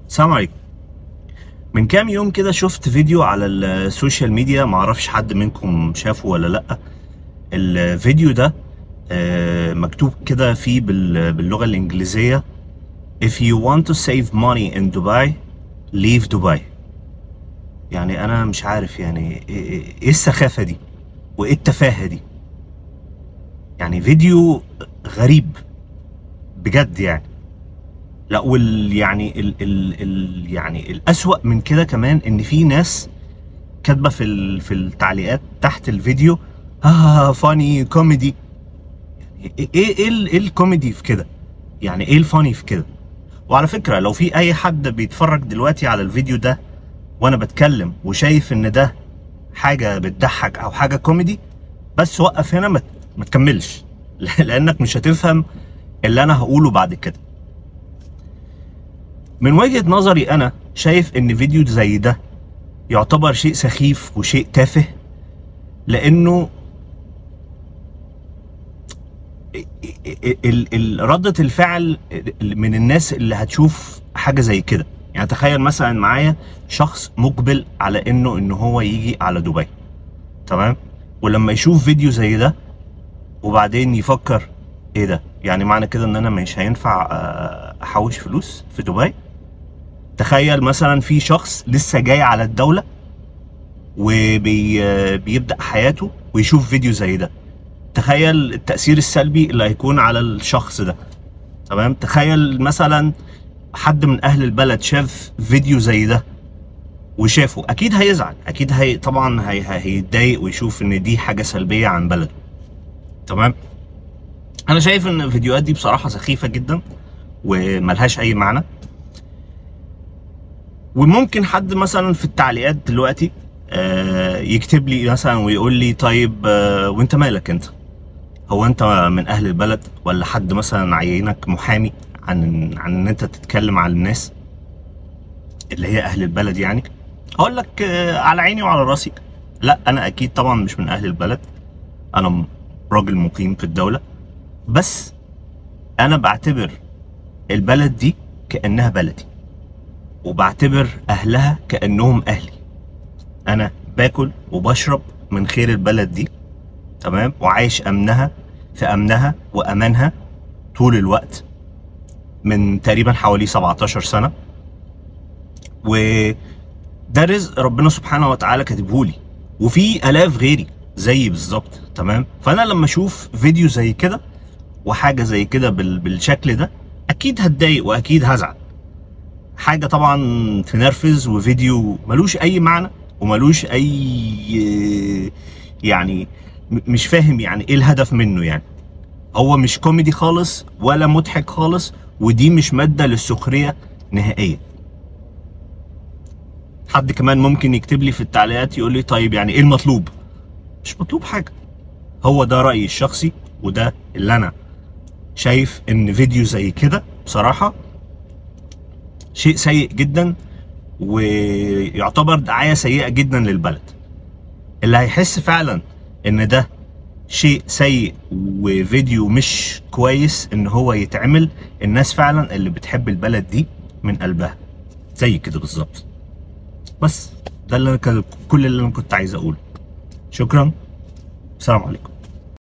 السلام عليكم. من كام يوم كده شفت فيديو على السوشيال ميديا، معرفش حد منكم شافه ولا لأ. الفيديو ده مكتوب كده فيه باللغة الإنجليزية If you want to save money in Dubai, leave Dubai. يعني أنا مش عارف يعني إيه السخافة دي وإيه التفاهة دي. يعني فيديو غريب بجد يعني. لا يعني يعني الأسوأ من كده كمان ان في ناس كاتبه في التعليقات تحت الفيديو فاني كوميدي. ايه الكوميدي في كده؟ يعني ايه الفاني في كده؟ وعلى فكره لو في اي حد بيتفرج دلوقتي على الفيديو ده وانا بتكلم وشايف ان ده حاجه بتضحك او حاجه كوميدي، بس وقف هنا ما تكملش لانك مش هتفهم اللي انا هقوله بعد كده. من وجهة نظري أنا شايف إن فيديو زي ده يعتبر شيء سخيف وشيء تافه، لأنه ردة الفعل من الناس اللي هتشوف حاجة زي كده. يعني تخيل مثلا معايا شخص مقبل على إن هو يجي على دبي، تمام؟ ولما يشوف فيديو زي ده وبعدين يفكر إيه ده؟ يعني معنى كده إن أنا مش هينفع أحوش فلوس في دبي؟ تخيل مثلا في شخص لسه جاي على الدولة وبيبدأ حياته ويشوف فيديو زي ده، تخيل التأثير السلبي اللي هيكون على الشخص ده، تمام؟ تخيل مثلا حد من أهل البلد شاف فيديو زي ده وشافه، أكيد هيزعل، أكيد طبعا هيتضايق ويشوف إن دي حاجة سلبية عن بلده، تمام؟ أنا شايف إن الفيديوهات دي بصراحة سخيفة جدا وملهاش أي معنى. وممكن حد مثلا في التعليقات دلوقتي يكتب لي مثلا ويقول لي طيب وانت مالك انت؟ هو انت من اهل البلد ولا حد مثلا عينك محامي عن ان انت تتكلم على الناس اللي هي اهل البلد؟ يعني اقول لك على عيني وعلى راسي، لا انا اكيد طبعا مش من اهل البلد، انا راجل مقيم في الدولة، بس انا بعتبر البلد دي كأنها بلدي وبعتبر اهلها كأنهم اهلي. انا باكل وبشرب من خير البلد دي، تمام؟ وعايش في امنها وامانها طول الوقت من تقريبا حوالي 17 سنة، وده رزق ربنا سبحانه وتعالى كاتبهولي، وفي الاف غيري زيي بالظبط، تمام؟ فانا لما اشوف فيديو زي كده وحاجة زي كده بالشكل ده اكيد هتضايق واكيد هزعل. حاجة طبعا تنرفز وفيديو ملوش اي معنى وملوش اي يعني مش فاهم يعني ايه الهدف منه. يعني هو مش كوميدي خالص ولا مضحك خالص، ودي مش مادة للسخرية نهائيا. حد كمان ممكن يكتب لي في التعليقات يقول لي طيب يعني ايه المطلوب؟ مش مطلوب حاجة، هو ده رأيي الشخصي وده اللي انا شايف ان فيديو زي كده بصراحة شيء سيء جدا ويعتبر دعاية سيئة جدا للبلد. اللي هيحس فعلا ان ده شيء سيء وفيديو مش كويس ان هو يتعمل الناس فعلا اللي بتحب البلد دي من قلبها زي كده بالظبط. بس ده كل اللي انا كنت عايز اقوله. شكرا، السلام عليكم.